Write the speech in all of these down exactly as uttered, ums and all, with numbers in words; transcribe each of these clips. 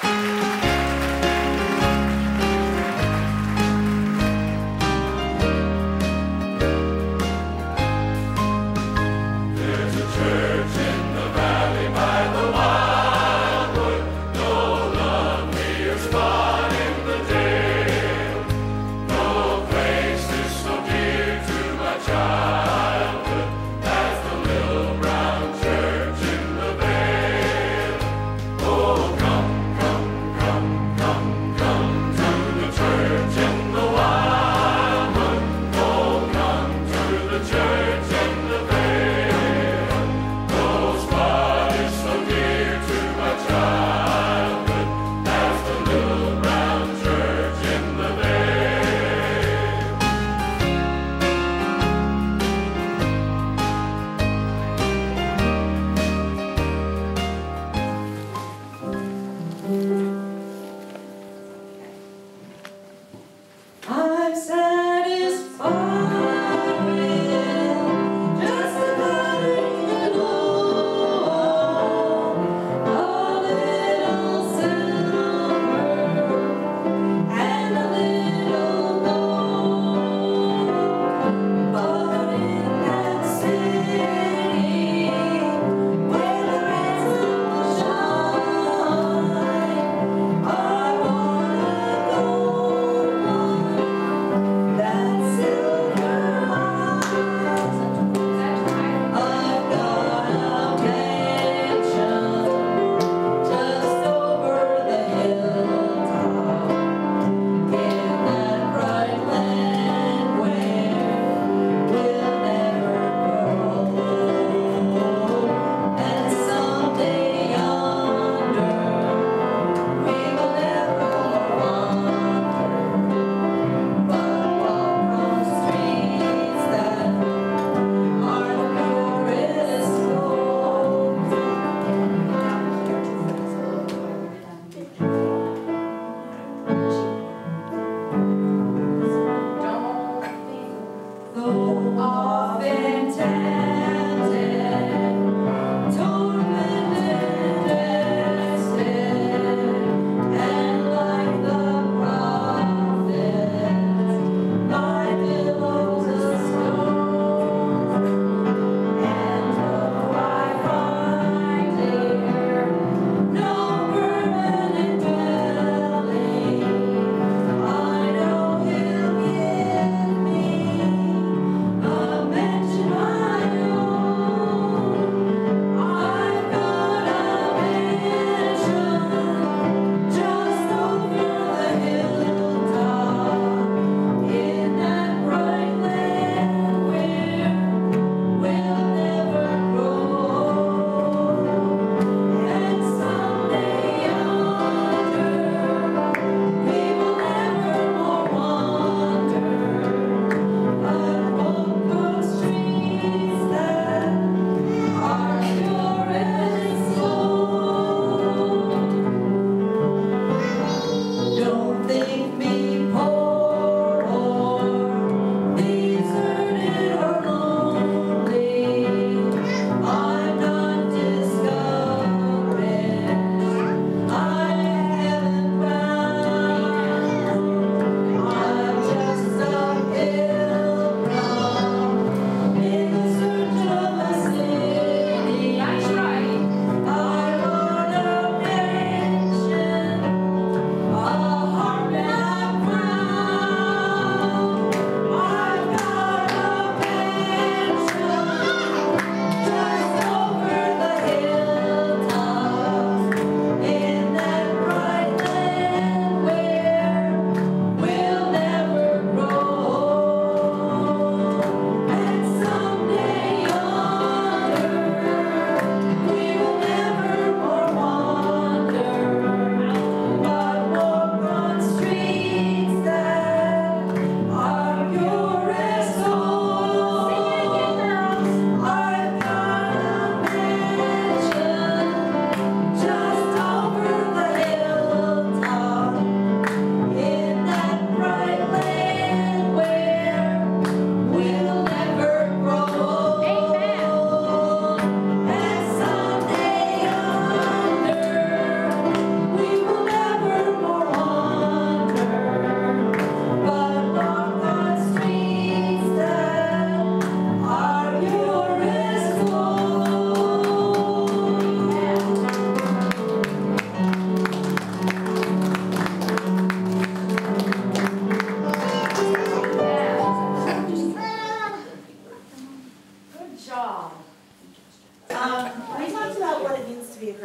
Oh, come, come,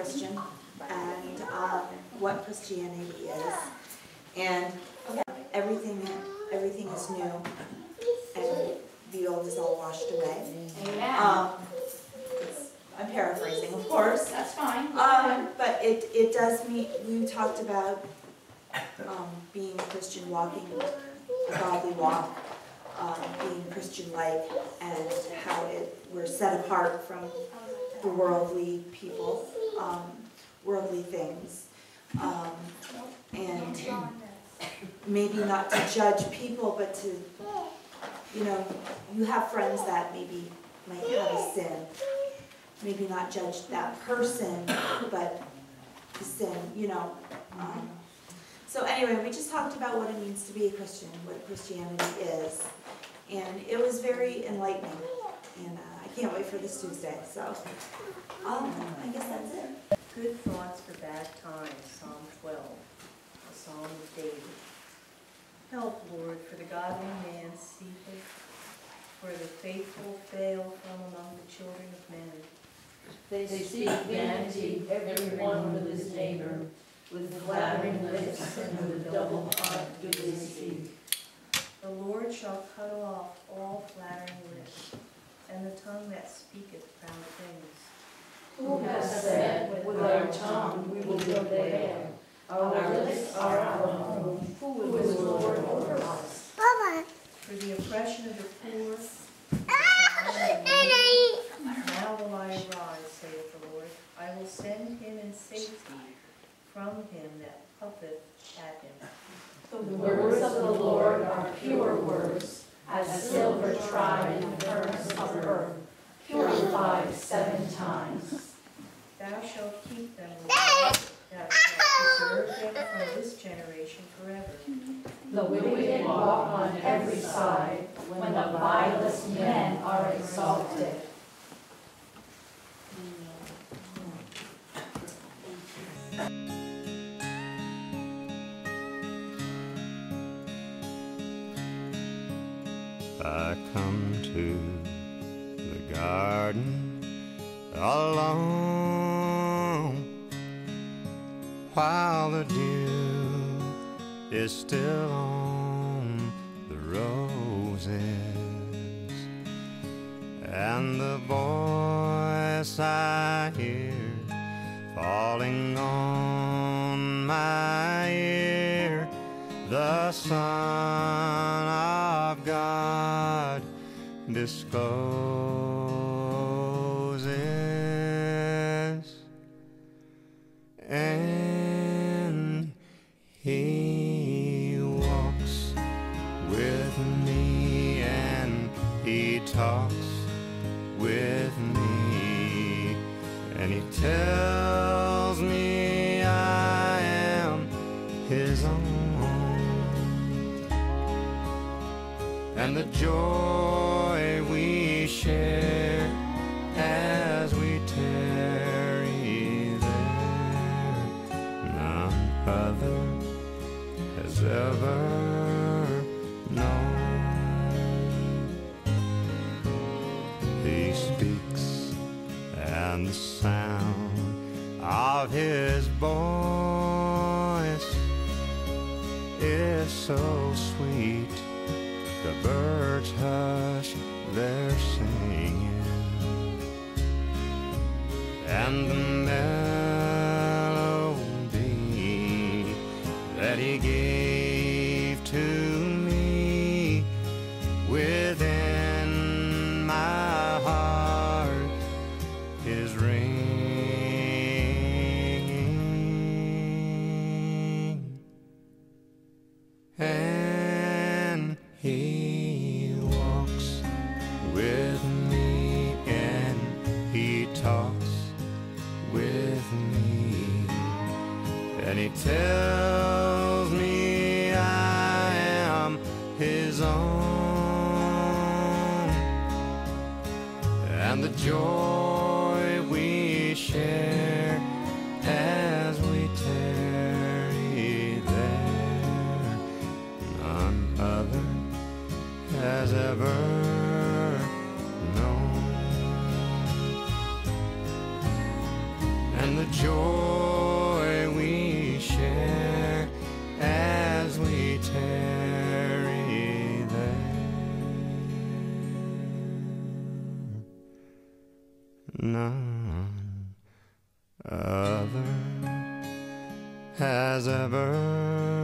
Christian and um, what Christianity is. And everything, everything is new, and the old is all washed away. Amen. Um, I'm paraphrasing, of course. That's fine. Um, but it, it does mean, we talked about um, being a Christian, walking a godly walk, um, being Christian-like, and how it, we're set apart from the worldly people, um, worldly things. Um, and maybe not to judge people, but to, you know, you have friends that maybe might have a sin. Maybe not judge that person, but the sin, you know. Um, so anyway, we just talked about what it means to be a Christian, what Christianity is. And it was very enlightening. And uh, I can't wait for this Tuesday. So um, I guess that's it. Good thoughts for bad times, Psalm twelve, a psalm of David. Help, Lord, for the godly man ceaseth, for the faithful fail from among the children of men. They speak vanity, every one with his neighbor, with flattering lips and with a double heart do they speak. The Lord shall cut off all flattering lips, and the tongue that speaketh proud things. Who has said, with our tongue we will prevail, our lips are our own, who is Lord over us? For the oppression of the poor, now will I arise, saith the Lord. I will send him in safety from him that puffeth at him. The words of the Lord are pure words, as silver tried in the furnace of earth, purified seven times. Thou shalt keep them, Lord. Thou shalt preserve them from this generation forever. The wicked walk on every side, when the vilest men are exalted. I come to the garden alone while the dew is still on the roses, and the voice I hear falling on my ear, the Son of God discloses, and he walks with me and he talks with me, and he tells me I am his own. And the joy we share as we tarry there, none other has ever known. He speaks, and the sound of his voice is so sweet. The birds hush their singing, and the melody that he gave to me within my heart is ringing, and he walks with me and he talks with me, and he tells me I am his own, and the joy we share as we tarry there, none other has ever known. And the joy has ever